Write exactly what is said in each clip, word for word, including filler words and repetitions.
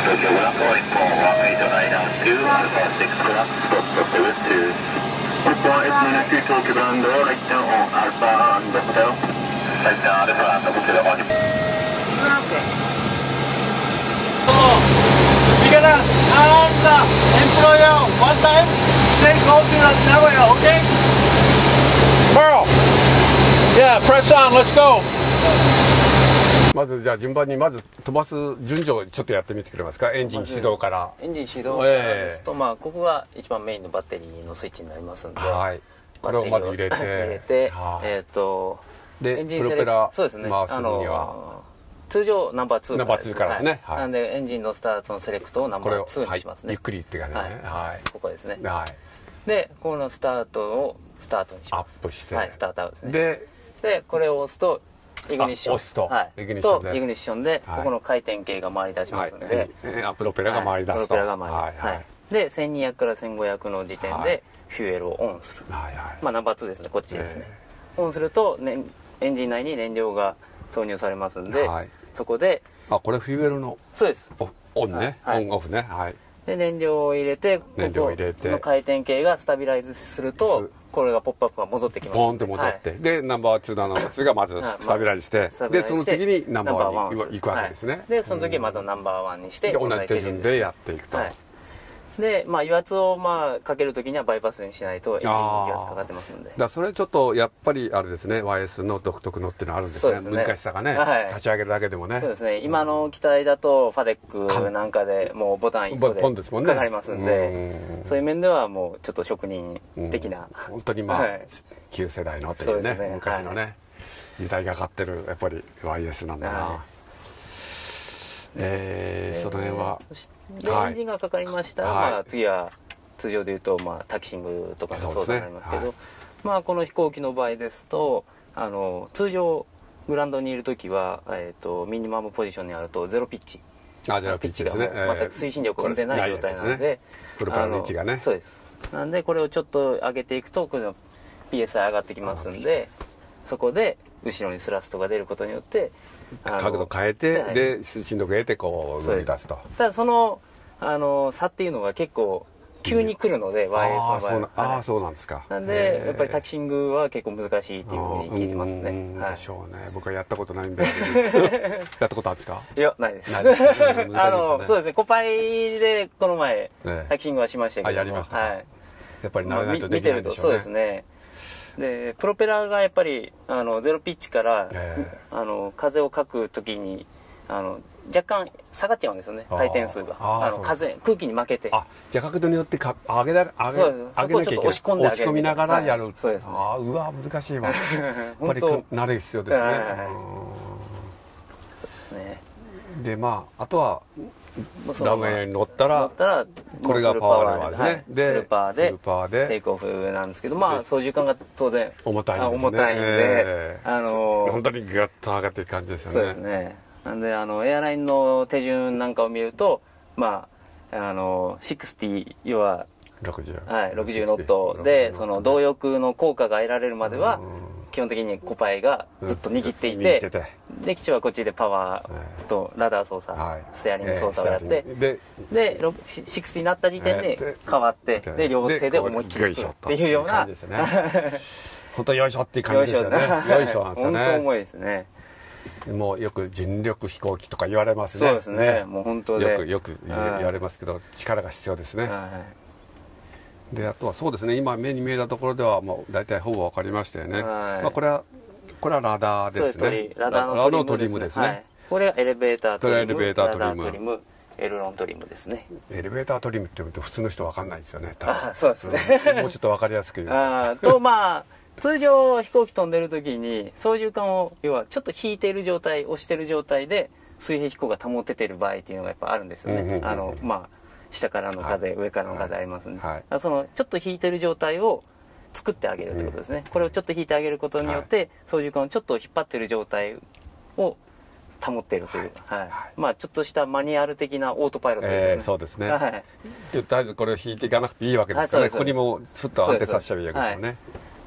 まずじゃあ順番にまず飛ばす順序をちょっとやってみてくれますか。エンジン始動から。 エンジン始動からですと、えー、まあここが一番メインのバッテリーのスイッチになりますので、はい、 これをまず入れて入れて、はあ、えっ、ー、とでエンジンプロペラ回すのには通常ナンバーツーナンバーツーからですね。 はいはい、なんでエンジンのスタートのセレクトをナンバーツーにしますね。 はい、ゆっくりって感じね。はい、 はい、ここですね。 はい、 でこのスタートをスタートにします。 アップして、 はい、スタートアウトですね。 ででこれを押すとイグニッション、 押すと、 はい、イグニッションで、はい、ここの回転系が回り出しますので、 はい、プロペラが回り出すと、 はい、プロペラが回り出す、はいはい、でせんにひゃくからせんごひゃくの時点でフューエルをオンする、はいはい、まあナンバーツーですね、こっちですね、えー、オンすると、ね、エンジン内に燃料が投入されますんで、はい、そこであこれフューエルのそうですオンね、はい、オンオフね、はい、 で燃料を入れて、ここの回転系がスタビライズするとこれがポップアップが戻ってきます。 ポンって戻って、はい、でナンバーツー、ナンバーツーがまずスタビライズして、まあ、でその次にナンバーワンに行くわけですね。 はい、でその時またナンバーワンにして同じ手順でやっていくと。はい、 でまあ油圧をまあかける時にはバイパスにしないとエンジンに油圧かかってますので。 だそれちょっとやっぱりあれですね、ワイエス の独特のっていうのあるんですね。ですね、難しさがね、はい、立ち上げるだけでもね。 そうですね。今の機体だとファデックなんかでもうボタンいっこでかかりますんで、そういう面ではもうちょっと職人的な、 うん、本当にまあ、はい、旧世代のというね、ね昔のね、はい、時代がかってるやっぱり ワイエス なんだな。はい、えー、その辺はで、はい、エンジンがかかりましたら、はい、まあ、次は通常でいうと、まあ、タキシングとかの操作になりますけど、ね、はい、まあ、この飛行機の場合ですとあの通常グラウンドにいる時は、えー、とミニマムポジションにあるとゼロピッチあゼロピッチですね、 全く推進力を生んでない状態なので、 プロペラの位置がね、 そうです。なんでこれをちょっと上げていくとこの ピーエスアイ 上がってきますんで、そこで後ろにスラストが出ることによって角度変えて、はい、で推進力を得てこう動き出すと。 ただそのあの差っていうのが結構急に来るので、うん、ワイエス の場合は。 ああそうなんですか。 なんでやっぱりタキシングは結構難しいっていうふうに聞いてますね。 でしょうね。僕はやったことないんでやったことあるんですか。 いやないです。あのそうですね、コパイでこの前タキシングはしましたけども、 やりました。はい。やっぱり慣れないとできないでしょうね。 そうですね。でプロペラがやっぱりあのゼロピッチから、えー、あの風をかく時にあの若干下がっちゃうんですよね、回転数が。あの風空気に負けて、 あじゃあ角度によってか上げだ上げ上げなきゃいけない。押し込みながらやる、はい、 そうですね。 あうわ難しいわやっぱり慣れ必要ですね。でまああとはランウェイに乗ったらこれがパワーレバーですね。でフルパーでテイクオフなんですけど、まあ操縦桿が当然重たいんですね。 重たいんで、あの本当にグッと上がっていく感じですよね。 そうですね。なんであのエアラインの手順なんかを見ると、まああのろくじゅう要はろくじゅうはいろくじゅうノットでその動力の効果が得られるまでは基本的にコパイがずっと握っていて、で基地はこっちでパワーとラダー操作、ステアリング操作をやって、でろくじゅうになった時点で変わって、で両手で思いっきりっていうような、 本当よいしょっていう感じですよね。よいしょなんですよね。 本当重いですね。 もうよく人力飛行機とか言われますね。 そうですね。もう本当でよくよく言われますけど、力が必要ですね。であとはそうですね、今目に見えたところではもう大体ほぼ分かりましたよね。まあこれはこれはラダーですね。 ラダーのトリムですね。これがエレベータートリム、エレベータートリム、エルロントリムですね。 エレベータートリムって言うと普通の人分かんないですよね。 あそうですね。 もうちょっと分かりやすく言うと。とまあ通常飛行機飛んでる時に操縦桿を要はちょっと引いている状態、押している状態で水平飛行が保ててる場合っていうのがやっぱあるんですよね。あのまあ下からの風、はい、上からの風ありますんで、はい、そのちょっと引いてる状態を作ってあげるということですね。うん、これをちょっと引いてあげることによって、はい、操縦桿をちょっと引っ張ってる状態を保っているという、はいはい、まあちょっとしたマニュアル的なオートパイロットですよね。 えー、そうですね。はい、とりあえずこれを引いていかなくていいわけですからね。ここにもスッと安定させちゃえばいいわけですよね。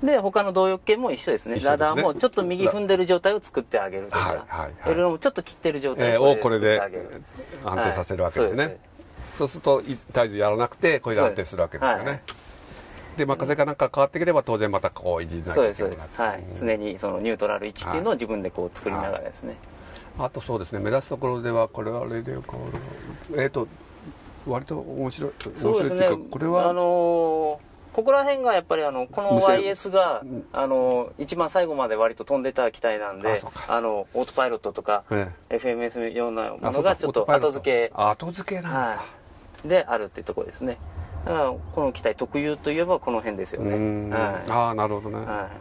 で他の動力系も一緒ですね。ラダーもちょっと右踏んでる状態を作ってあげるとか、はいはいはい、エルロもちょっと切ってる状態をこれで安定させるわけですね、はい、そうすると絶えずやらなくてこれで安定するわけですよね。はいでまあ、風がなんか変わってくれば当然またこう維持になるわけです。 はい、常にそのニュートラル位置っていうのを自分でこう作りながらですね、 はい、あとそうですね目立つところではこれはレディオコールえっ、ー、と割と面白い面白いっていうか、ね、これはあのー、ここら辺がやっぱりあのこの ワイエス が、あのー、一番最後まで割と飛んでた機体なんで、あのオートパイロットとか、ええ、エフエムエス ようなものがちょっと後付け後付けなんだ、 はい、であるっていうところですね。だからこの機体特有といえばこの辺ですよね。 はい、ああなるほどね、はい、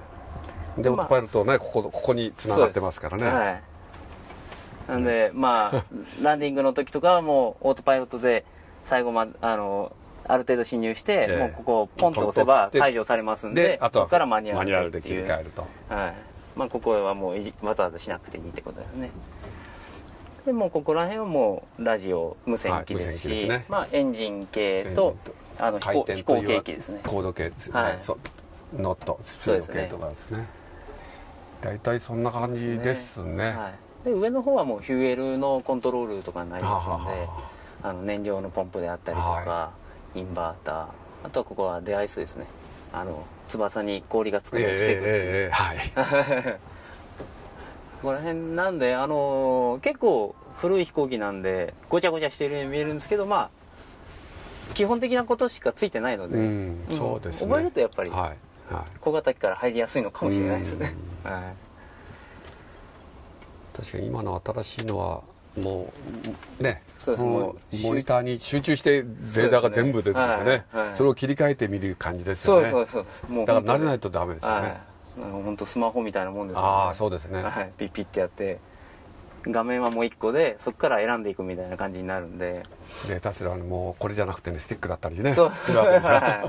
でオートパイロットねここここにつながってますからね。はい、 なんでまあランディングの時とかはもうオートパイロットで最後まであのある程度進入して、えー、もうここをポンと押せば解除されますんで、であとはここからマニュアルで切り替えると、はい、まあ、ここはもうわざわざしなくていいってことですね。でもうここら辺はもうラジオ無線機ですし、はい、ですね、まあ、エンジン系とあの飛行飛行系機ですね。 高度系ですよね、はい、ノットスピード系とかですね。大体そんな感じですね。はい、 で上の方はもうフューエルのコントロールとかになりますので、あの燃料のポンプであったりとか、はい、インバーター、あとはここはデアイスですね。あの翼に氷がつくのを防ぐっていう、えーえー、はいここら辺なんで、あのー、結構古い飛行機なんでごちゃごちゃしているように見えるんですけど、まあ基本的なことしかついてないので、うん、そうですね、覚えるとやっぱり、はいはい、小型機から入りやすいのかもしれないですね。はい、 確かに今の新しいのはもうね、もうモニターに集中してデータが全部出てますよね。そ, はいはい、それを切り替えてみる感じですよね。そうそうそう、もうだから慣れないとダメですよね。はい、 本当スマホみたいなもんですよね。 ああそうですね、 はい、ピッピッてやって画面はもういっこでそこから選んでいくみたいな感じになるんで、 でたすらもうこれじゃなくてねスティックだったりねそうするわけでしょ、はい、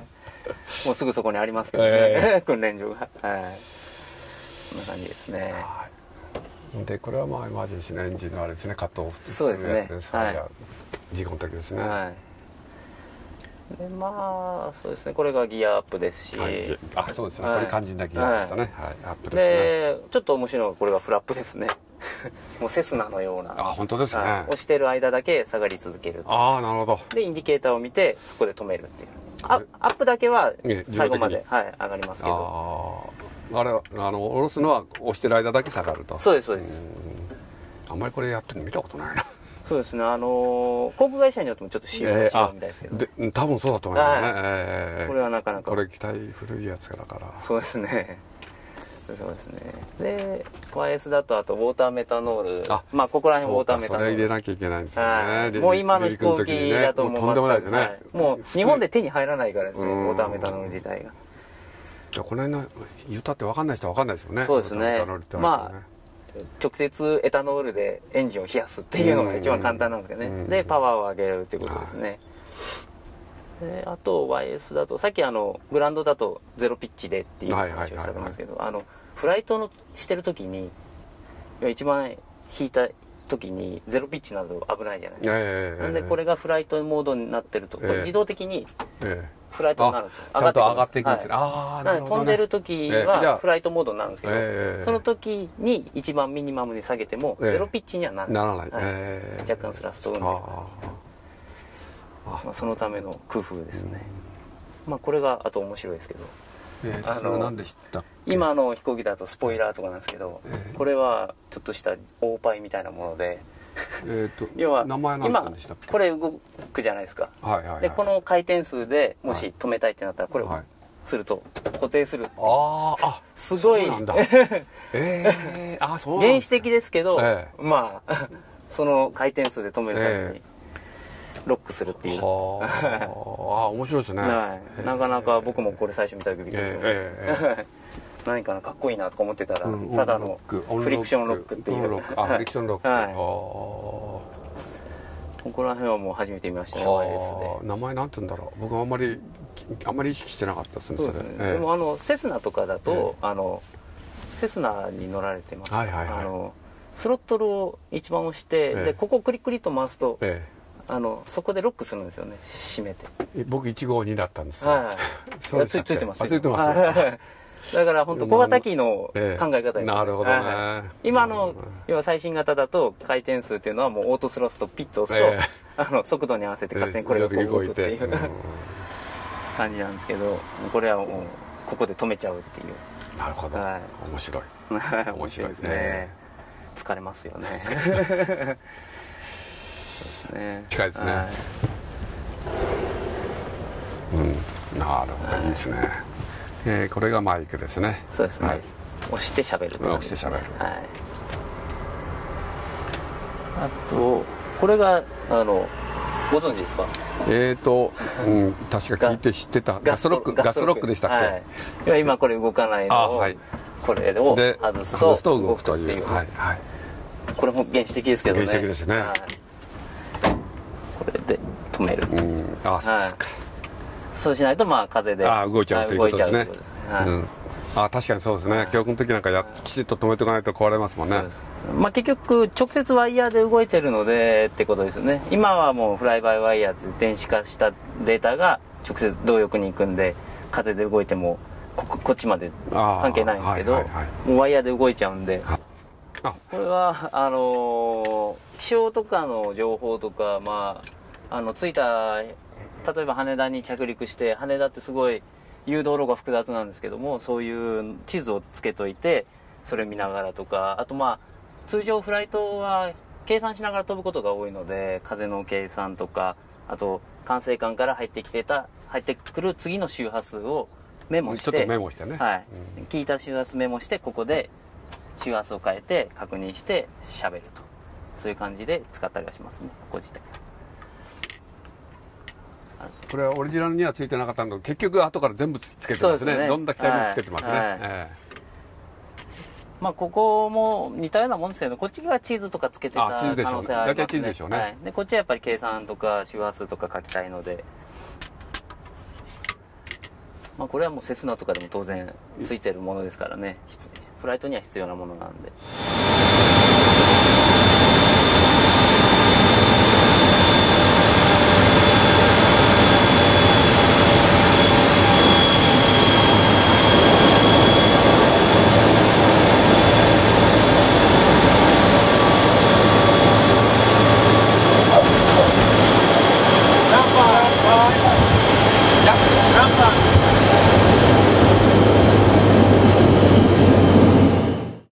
もうすぐそこにありますけどね、えー、訓練場が、はい、こんな感じですね。 でこれはまあエマージェンシーのエンジンのあれですね、カットオフするやつです、はい、事故の時ですね。はい、 でまあそうですね、これがギアアップですし、はい、 あそうですね、はい、これ肝心なギアでしたね、はいはい、アップですね。 でちょっと面白いのがこれがフラップですね。もうセスナのような、 あ本当ですね、はい、 押してる間だけ下がり続ける。 ああなるほど。 でインディケーターを見てそこで止めるっていう、アップだけは最後まで、はい、上がりますけど、 ああれあの下ろすのは押してる間だけ下がると。 そうですそうです。 あんまりこれやってるの見たことないな。 そうですね、あの航空会社によってもちょっと仕様が違うみたいですけど、 えー、で多分そうだと思いますね、えー、これはなかなかこれ機体古いやつだから。 そうですね、そうですね。で ワイエス だとあとウォーターメタノール、あまあここら辺ウォーターメタノール、 それ入れなきゃいけないんですよね。 もう今の飛行機だともうとんでもないですね、はい、 もう日本で手に入らないからですね、ウォーターメタノール自体が。 じゃこの辺の言ったって分かんない人は分かんないですよね。 そうですね、まあ直接エタノールでエンジンを冷やすっていうのが一番簡単なんですけどね、でパワーを上げるっていうことですね。であと ワイエス だとさっきあのグランドだとゼロピッチでっていう話をされてますけど、あのフライトのしてる時に一番引いた時にゼロピッチなど危ないじゃないですか、えー、なんでこれがフライトモードになってると、えー、自動的にフライトになるんですよ、 ちゃんと上がっていくんですね、はい、あなるほどね、飛んでる時はフライトモードになるんですけど、えー、その時に一番ミニマムに下げてもゼロピッチにはならない、えー、ならない、はい、えー、若干スラスト運転、まあ、そのための工夫ですね。まあこれがあと面白いですけど、 えー、あの何で知ったっけ。 今の飛行機だとスポイラーとかなんですけど、えー、これはちょっとしたオーパイみたいなもので、 えと要は名前なんでしたっけ。 今これ動くじゃないですか、はいはいはい、でこの回転数でもし止めたいってなったらこれをすると固定する、 はい、ああすごいそうなんだえー、あそうなんです、 原始的ですけど、えー、まあその回転数で止めるために、えーロックするっていう。はあ面白いですね、 はい、なかなか僕もこれ最初見た時に、えーえー、何かなかっこいいなとか思ってたら、うん、ただのフリクションロックっていうあフリクションロック、はい、 ここら辺はもう初めて見ましたね、ワイエス で。 名前なんて言うんだろう、僕はあんまりあんまり意識してなかったですね、それ。 そうですね、えー、でもあのセスナとかだと、えー、あのセスナに乗られてます、はいはいはい、あのスロットルを一番押して、えー、でここをクリクリと回すと、えーあのそこでロックするんですよね、閉めて。 僕いちごうにだったんですよ。はい、 そうです。ついてます。 ついてます。 だから本当小型機の考え方です、 ね、なるほどね、 はい、今の要は最新型だと回転数っていうのはもうオートスロットピッと押すと、えー、あの速度に合わせて勝手にこれがこう動くっていう、うん、感じなんですけど、これはもうここで止めちゃうっていう。 なるほど、はい、面白い面白いですね。 疲れますよね。そうですね、 近いですね、はい、うん、なるほど、いいですね。えー、これがマイクですね。 そうですね、はい、押して喋る、 押して喋る、はい、 あとこれがあのご存知ですか？ えーと、うん、確か聞いて知ってた。ガスロック、ガスロックでしたっけ？はい、今これ動かないのを、はい、これを外すと動くという。はいはい、これも原始的ですけどね。 原始的ですね。はい、 これで止める。 うん、あ、そうですか。 そうしないとまあ風であ動いちゃうということですね。はい、うん、あ、確かにそうですね。教訓の時なんかやきちっと止めておかないと壊れますもんね。 まあ結局直接ワイヤーで動いてるのでってことですよね。今はもうフライバイワイヤーって電子化したデータが直接動力に行くんで、風で動いても こ, こっちまで関係ないんですけど、はいはいはい、もうワイヤーで動いちゃうんで、これはあのー、気象とかの情報とか、まああのついた例えば羽田に着陸して、羽田ってすごい誘導路が複雑なんですけども、そういう地図をつけといてそれ見ながらとか、あとまあ通常フライトは計算しながら飛ぶことが多いので、風の計算とか、あと管制官から入ってきてた入ってくる次の周波数をメモして、 ちょっとメモしてね、 はい、うん、聞いた周波数メモして、ここで周波数を変えて確認して喋ると、そういう感じで使ったりはしますね、ここ自体。 これはオリジナルにはついてなかったんだけど、結局後から全部つけてますね。どんな機体にもつけてますね。はいはい、えー、まあここも似たようなもんですけど、こっちがチーズとかつけてた可能性はありますね。 大体チーズでしょうね。 はい、でこっちはやっぱり計算とか周波数とか書きたいので、まあこれはもうセスナとかでも当然ついてるものですからね。フライトには必要なものなんで。